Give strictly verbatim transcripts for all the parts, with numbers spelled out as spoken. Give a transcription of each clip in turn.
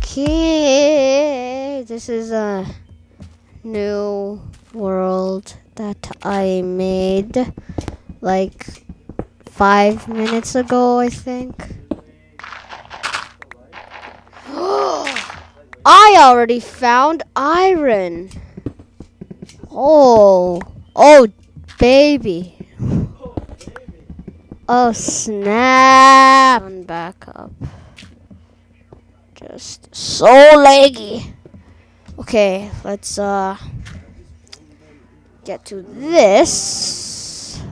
Okay, this is a new world that I made like five minutes ago, I think. I already found iron. Oh, oh, baby. Oh, snap. Run back up. Just so laggy. Okay, let's uh get to this.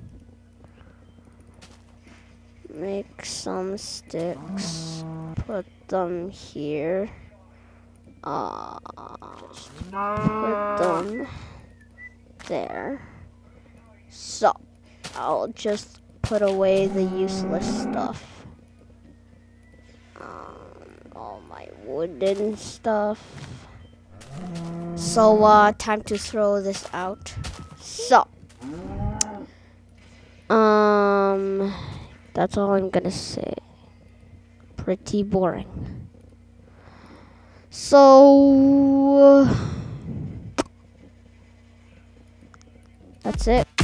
Make some sticks. Put them here. Uh, just put them there. So, I'll just put away the useless stuff. Um, all my wooden stuff. So, uh, time to throw this out. So, um, that's all I'm gonna say. Pretty boring. So, that's it.